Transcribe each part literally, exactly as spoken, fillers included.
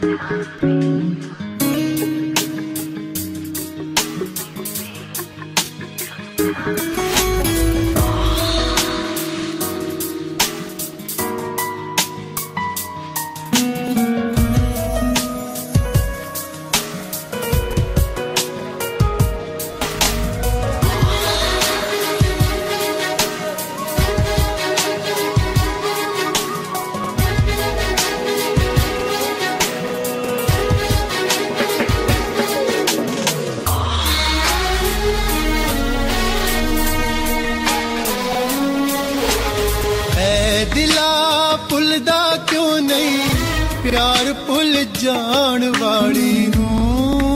प्यार भुल जान वाली नूं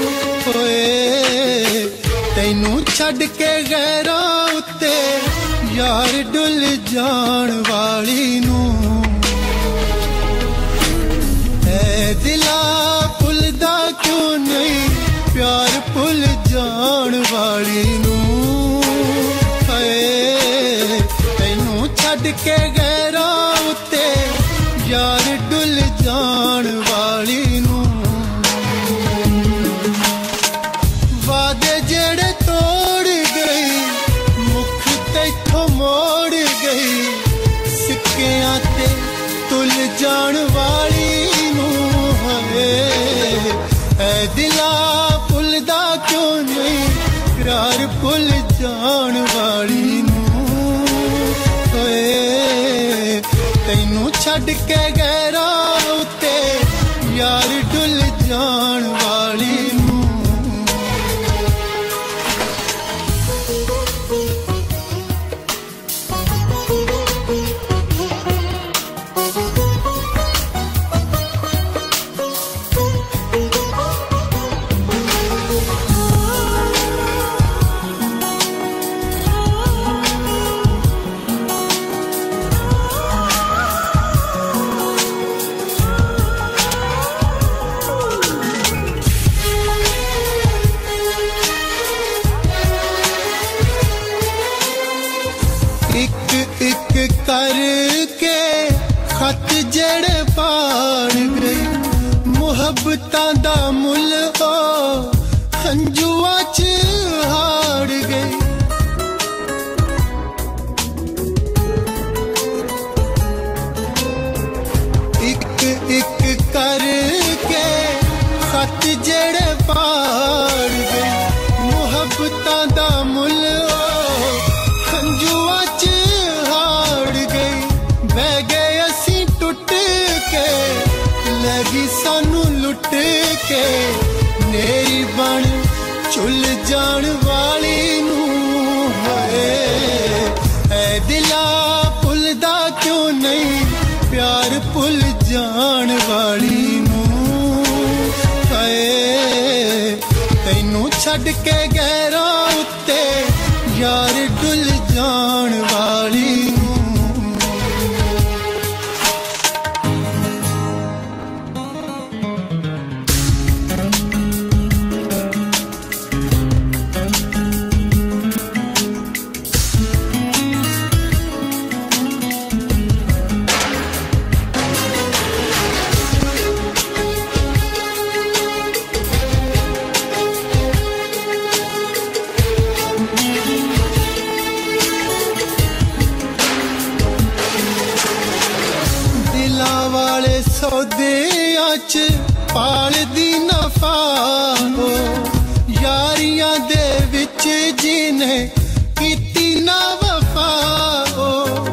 होए तैनू छड़ के गैरां उत्ते यार डुल जान वाली नूं ऐ दिला भुलदा क्यों नहीं प्यार भुल जान वाली नूं होए तैनू छड़ के गैरां उत्ते यार डुल जान वाली नूं वादे जेड़े तोड़ गई मुख तैथों मोड़ गई सिक्कियां ते तुल जान वाली नूं है ऐ दिला भुलदा क्यों नहीं प्यार भुल जान वाली नूं होए तैनू छड़ के गैरां उत्ते यार डुल जान वाली नूं करके खत जेड़े पाड़ गई मुहब्बतां दा मुल ओ हंजुआं च हाड़ गई एक एक करके खत जेड़े पाड़ गई मुहब्बतां दा मुल ओ हंजुआं च बह गए असी टुट के लगी सानू लुट के नेरी बन चुल जान वाली नूं है ऐ दिला भुलदा क्यों नहीं प्यार भुल जान वाली नूं है तैनू छड़ के गैरां उत्ते यार डुल जान वाली नूं सौदियां च पाल दी नफा हो यारियां दे विच जिने कीती ना वफा हो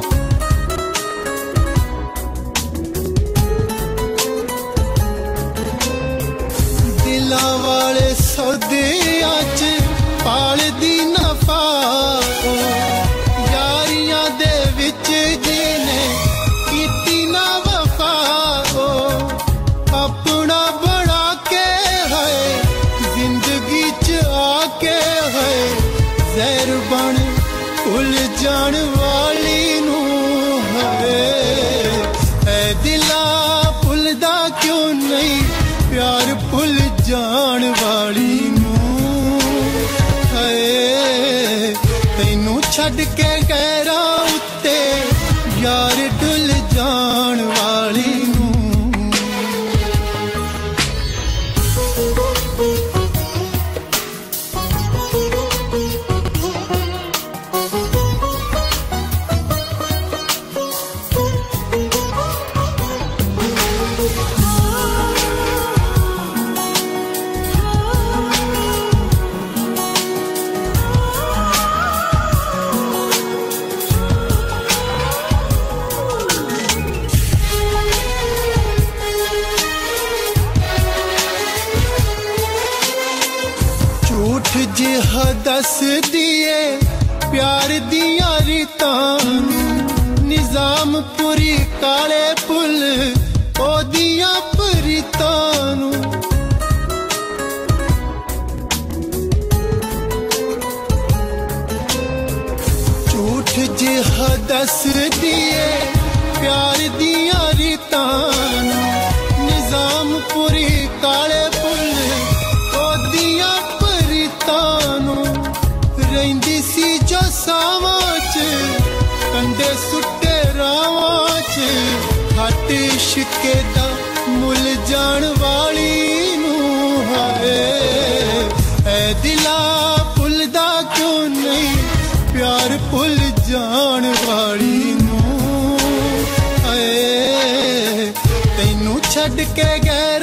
दिलां वाले सौदियां च पाल दी नफा हो यारियां दे विच जिने कीती ना अपना बना के है जिंदगी च आके है जहर बन भुल जान वाली नूं है ऐ दिला भुलदा क्यों नहीं प्यार भुल जान वाली नूं है तैनू छड़ के गैरां उत्ते यार डुल जान वाली नूं प्यार दियां रीतां निजामपुरी काले पुल ओदियां परीतां नूं झूठ जिहा दस दिए प्यार दियां रीतां निजामपुरी काले पुल ओदियां परीतां नूं रहिंदी सी जो सावां च कंडे सुट्टे रावां च हट इश्के दा मुल जान वाली नूं हाए ऐ दिला भुलदा क्यों नहीं प्यार भुल जान वाली नूं हाए तैनू छड्ड के गैर